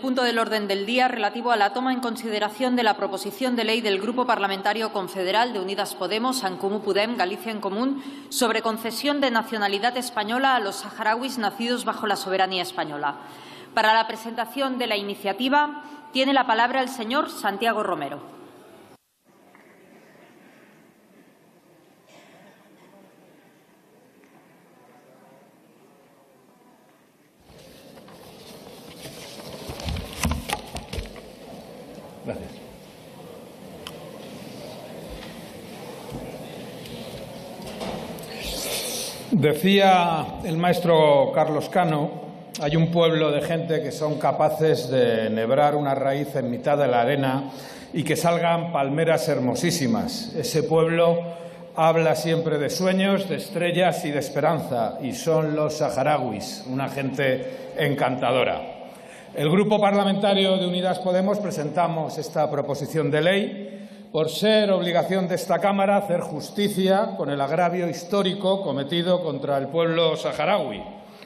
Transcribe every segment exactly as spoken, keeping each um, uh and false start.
punto del orden del día relativo a la toma en consideración de la proposición de ley del Grupo Parlamentario Confederal de Unidas Podemos, En Comú Podem, Galicia en Común, sobre concesión de nacionalidad española a los saharauis nacidos bajo la soberanía española. Para la presentación de la iniciativa tiene la palabra el señor Santiago Romero. Gracias. Decía el maestro Carlos Cano, hay un pueblo de gente que son capaces de enhebrar una raíz en mitad de la arena y que salgan palmeras hermosísimas. Ese pueblo habla siempre de sueños, de estrellas y de esperanza, y son los saharauis, una gente encantadora. El Grupo Parlamentario de Unidas Podemos presentamos esta proposición de ley por ser obligación de esta Cámara hacer justicia con el agravio histórico cometido contra el pueblo saharaui.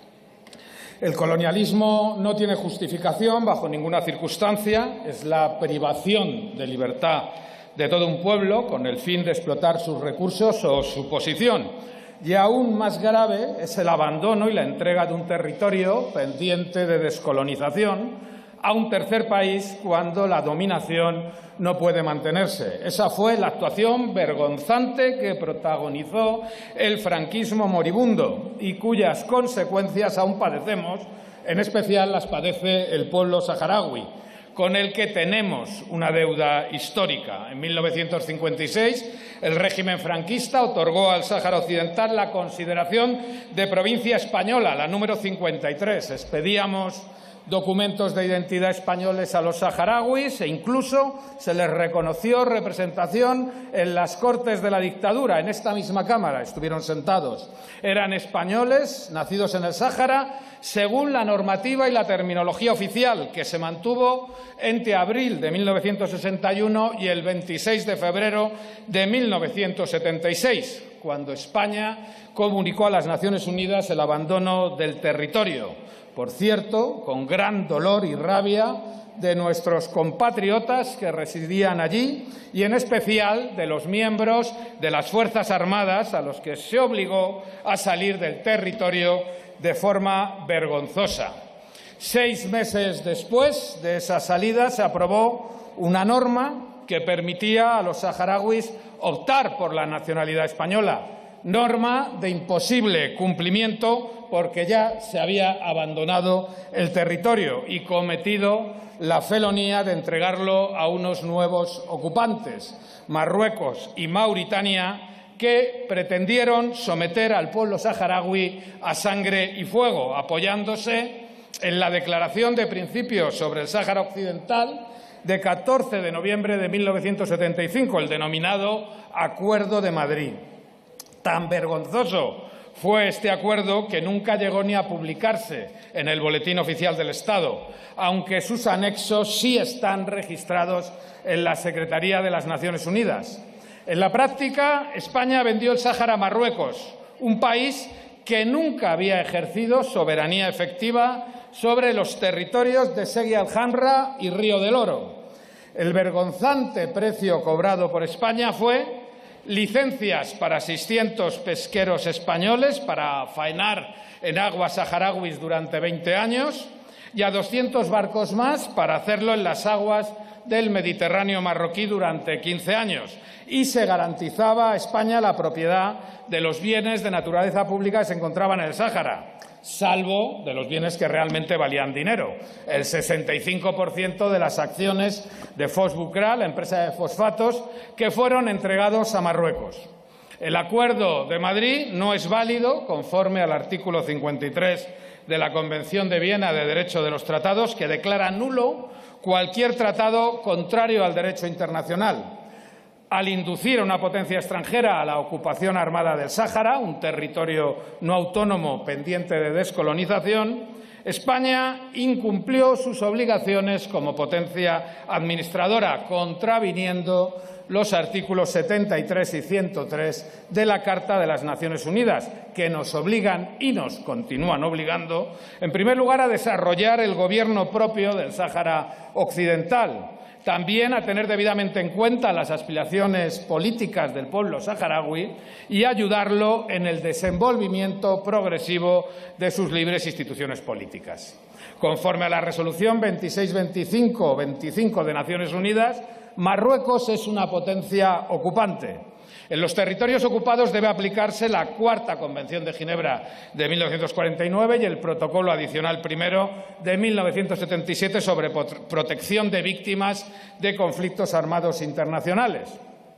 El colonialismo no tiene justificación bajo ninguna circunstancia, es la privación de libertad de todo un pueblo con el fin de explotar sus recursos o su posición. Y aún más grave es el abandono y la entrega de un territorio pendiente de descolonización a un tercer país cuando la dominación no puede mantenerse. Esa fue la actuación vergonzante que protagonizó el franquismo moribundo y cuyas consecuencias aún padecemos, en especial las padece el pueblo saharaui, con el que tenemos una deuda histórica. En mil novecientos cincuenta y seis, el régimen franquista otorgó al Sáhara Occidental la consideración de provincia española, la número cincuenta y tres. Expedíamos documentos de identidad españoles a los saharauis e incluso se les reconoció representación en las Cortes de la dictadura. En esta misma Cámara estuvieron sentados. Eran españoles, nacidos en el Sáhara, según la normativa y la terminología oficial, que se mantuvo entre abril de mil novecientos sesenta y uno y el veintiséis de febrero de mil novecientos setenta y seis, cuando España comunicó a las Naciones Unidas el abandono del territorio. Por cierto, con gran dolor y rabia de nuestros compatriotas que residían allí y, en especial, de los miembros de las Fuerzas Armadas a los que se obligó a salir del territorio de forma vergonzosa. Seis meses después de esa salida se aprobó una norma que permitía a los saharauis optar por la nacionalidad española, norma de imposible cumplimiento porque ya se había abandonado el territorio y cometido la felonía de entregarlo a unos nuevos ocupantes, Marruecos y Mauritania, que pretendieron someter al pueblo saharaui a sangre y fuego, apoyándose en la Declaración de Principios sobre el Sáhara Occidental de catorce de noviembre de mil novecientos setenta y cinco, el denominado Acuerdo de Madrid. Tan vergonzoso fue este acuerdo que nunca llegó ni a publicarse en el Boletín Oficial del Estado, aunque sus anexos sí están registrados en la Secretaría de las Naciones Unidas. En la práctica, España vendió el Sáhara a Marruecos, un país que nunca había ejercido soberanía efectiva sobre los territorios de Segui al-Hamra y Río del Oro. El vergonzante precio cobrado por España fue licencias para seiscientos pesqueros españoles para faenar en aguas saharauis durante veinte años y a doscientos barcos más para hacerlo en las aguas del Mediterráneo marroquí durante quince años. Y se garantizaba a España la propiedad de los bienes de naturaleza pública que se encontraban en el Sáhara, salvo de los bienes que realmente valían dinero. El sesenta y cinco por ciento de las acciones de Fosbucra, la empresa de fosfatos, que fueron entregados a Marruecos. El Acuerdo de Madrid no es válido conforme al artículo cincuenta y tres de la Convención de Viena de Derecho de los Tratados, que declara nulo cualquier tratado contrario al derecho internacional. Al inducir a una potencia extranjera a la ocupación armada del Sáhara, un territorio no autónomo pendiente de descolonización, España incumplió sus obligaciones como potencia administradora, contraviniendo los artículos setenta y tres y ciento tres de la Carta de las Naciones Unidas, que nos obligan y nos continúan obligando, en primer lugar, a desarrollar el gobierno propio del Sáhara Occidental, también a tener debidamente en cuenta las aspiraciones políticas del pueblo saharaui y ayudarlo en el desenvolvimiento progresivo de sus libres instituciones políticas. Conforme a la Resolución veintiséis veinticinco veinticinco de Naciones Unidas, Marruecos es una potencia ocupante. En los territorios ocupados debe aplicarse la Cuarta Convención de Ginebra de mil novecientos cuarenta y nueve y el Protocolo Adicional Primero de mil novecientos setenta y siete sobre protección de víctimas de conflictos armados internacionales.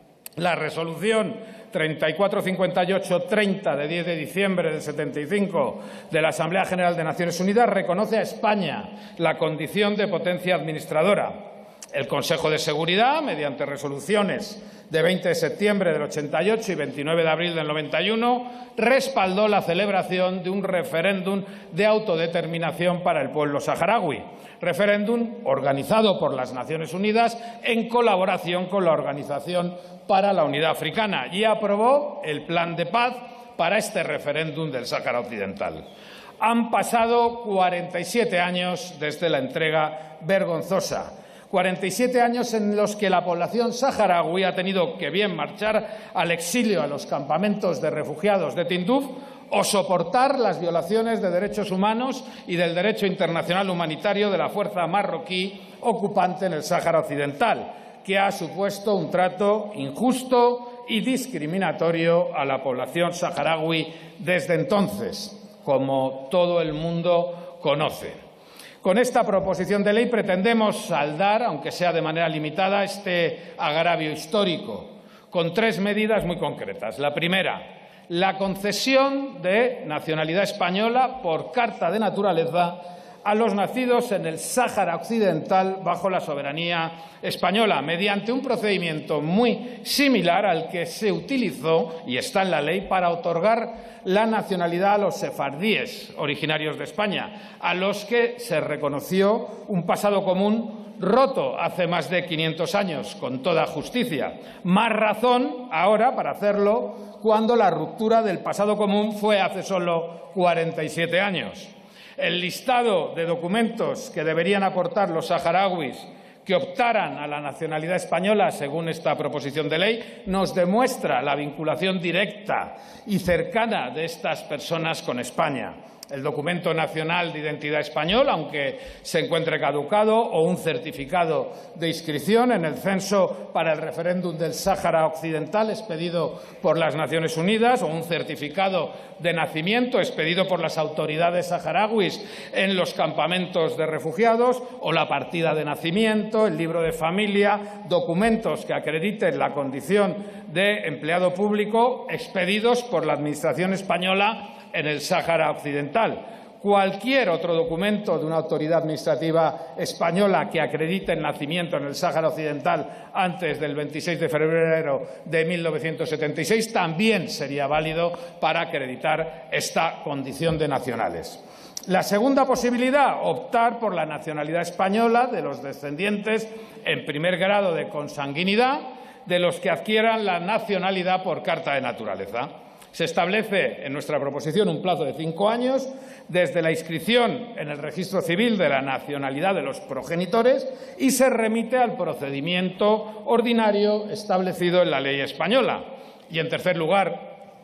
La Resolución treinta y cuatro cincuenta y ocho treinta de diez de diciembre del setenta y cinco de la Asamblea General de Naciones Unidas reconoce a España la condición de potencia administradora. El Consejo de Seguridad, mediante resoluciones de veinte de septiembre del ochenta y ocho y veintinueve de abril del noventa y uno, respaldó la celebración de un referéndum de autodeterminación para el pueblo saharaui, referéndum organizado por las Naciones Unidas en colaboración con la Organización para la Unidad Africana, y aprobó el plan de paz para este referéndum del Sáhara Occidental. Han pasado cuarenta y siete años desde la entrega vergonzosa. cuarenta y siete años en los que la población saharaui ha tenido que bien marchar al exilio a los campamentos de refugiados de Tinduf o soportar las violaciones de derechos humanos y del derecho internacional humanitario de la fuerza marroquí ocupante en el Sáhara Occidental, que ha supuesto un trato injusto y discriminatorio a la población saharaui desde entonces, como todo el mundo conoce. Con esta proposición de ley pretendemos saldar, aunque sea de manera limitada, este agravio histórico, con tres medidas muy concretas. La primera, la concesión de nacionalidad española por carta de naturaleza a los nacidos en el Sáhara Occidental bajo la soberanía española, mediante un procedimiento muy similar al que se utilizó, y está en la ley, para otorgar la nacionalidad a los sefardíes originarios de España, a los que se reconoció un pasado común roto hace más de quinientos años, con toda justicia. Más razón ahora para hacerlo cuando la ruptura del pasado común fue hace solo cuarenta y siete años. El listado de documentos que deberían aportar los saharauis que optaran a la nacionalidad española, según esta proposición de ley, nos demuestra la vinculación directa y cercana de estas personas con España. El documento nacional de identidad español, aunque se encuentre caducado, o un certificado de inscripción en el censo para el referéndum del Sáhara Occidental expedido por las Naciones Unidas, o un certificado de nacimiento expedido por las autoridades saharauis en los campamentos de refugiados, o la partida de nacimiento, el libro de familia, documentos que acrediten la condición de empleado público expedidos por la Administración española en el Sáhara Occidental. Cualquier otro documento de una autoridad administrativa española que acredite el nacimiento en el Sáhara Occidental antes del veintiséis de febrero de mil novecientos setenta y seis también sería válido para acreditar esta condición de nacionales. La segunda posibilidad, optar por la nacionalidad española de los descendientes en primer grado de consanguinidad de los que adquieran la nacionalidad por carta de naturaleza. Se establece en nuestra proposición un plazo de cinco años desde la inscripción en el registro civil de la nacionalidad de los progenitores y se remite al procedimiento ordinario establecido en la ley española. Y, en tercer lugar,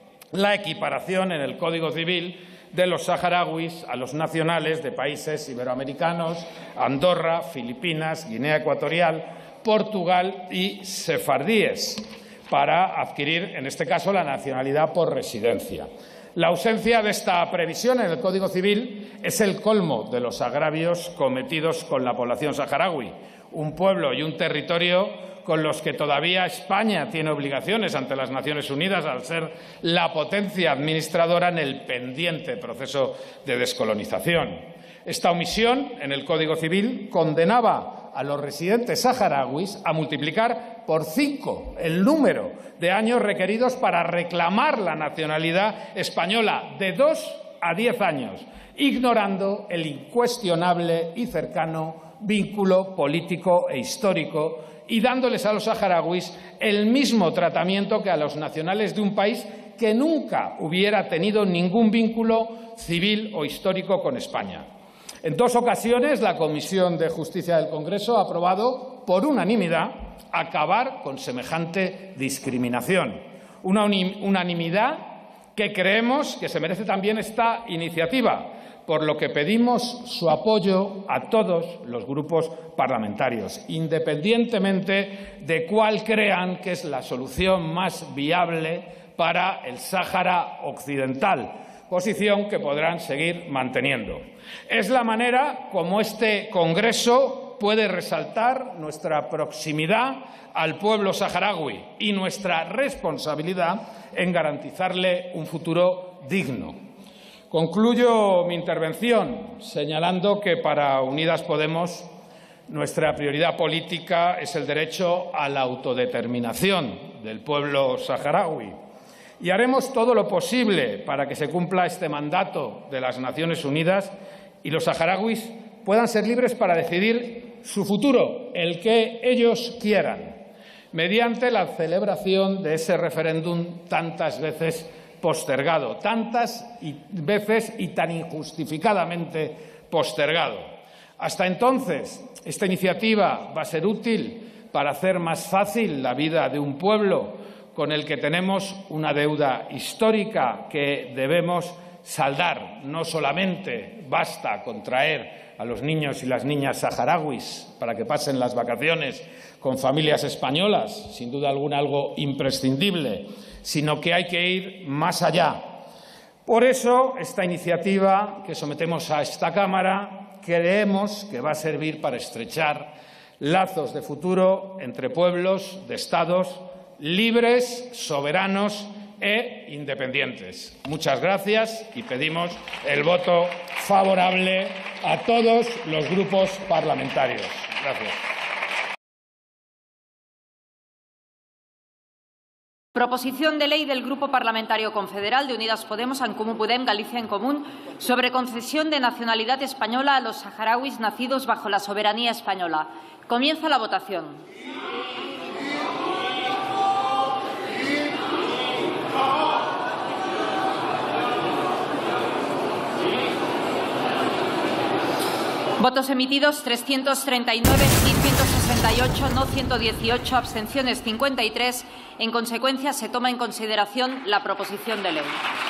la equiparación en el Código Civil de los saharauis a los nacionales de países iberoamericanos, Andorra, Filipinas, Guinea Ecuatorial, Portugal y sefardíes, para adquirir, en este caso, la nacionalidad por residencia. La ausencia de esta previsión en el Código Civil es el colmo de los agravios cometidos con la población saharaui, un pueblo y un territorio con los que todavía España tiene obligaciones ante las Naciones Unidas al ser la potencia administradora en el pendiente proceso de descolonización. Esta omisión en el Código Civil condenaba a los residentes saharauis a multiplicar por cinco el número de años requeridos para reclamar la nacionalidad española, de dos a diez años, ignorando el incuestionable y cercano vínculo político e histórico y dándoles a los saharauis el mismo tratamiento que a los nacionales de un país que nunca hubiera tenido ningún vínculo civil o histórico con España. En dos ocasiones, la Comisión de Justicia del Congreso ha aprobado por unanimidad acabar con semejante discriminación. Una unanimidad que creemos que se merece también esta iniciativa, por lo que pedimos su apoyo a todos los grupos parlamentarios, independientemente de cuál crean que es la solución más viable para el Sáhara Occidental, posición que podrán seguir manteniendo. Es la manera como este Congreso puede resaltar nuestra proximidad al pueblo saharaui y nuestra responsabilidad en garantizarle un futuro digno. Concluyo mi intervención señalando que para Unidas Podemos nuestra prioridad política es el derecho a la autodeterminación del pueblo saharaui y haremos todo lo posible para que se cumpla este mandato de las Naciones Unidas y los saharauis puedan ser libres para decidir su futuro, el que ellos quieran, mediante la celebración de ese referéndum tantas veces postergado, tantas veces y tan injustificadamente postergado. Hasta entonces, esta iniciativa va a ser útil para hacer más fácil la vida de un pueblo con el que tenemos una deuda histórica que debemos saldar. No solamente basta con traer a los niños y las niñas saharauis para que pasen las vacaciones con familias españolas, sin duda alguna algo imprescindible, sino que hay que ir más allá. Por eso, esta iniciativa que sometemos a esta Cámara creemos que va a servir para estrechar lazos de futuro entre pueblos de Estados libres, soberanos e independientes. Muchas gracias y pedimos el voto favorable a todos los grupos parlamentarios. Gracias. Proposición de ley del Grupo Parlamentario Confederal de Unidas Podemos, En Comú Podem, Galicia en Común, sobre concesión de nacionalidad española a los saharauis nacidos bajo la soberanía española. Comienza la votación. Votos emitidos trescientos treinta y nueve, sí ciento sesenta y ocho, no ciento dieciocho, abstenciones cincuenta y tres. En consecuencia, se toma en consideración la proposición de ley.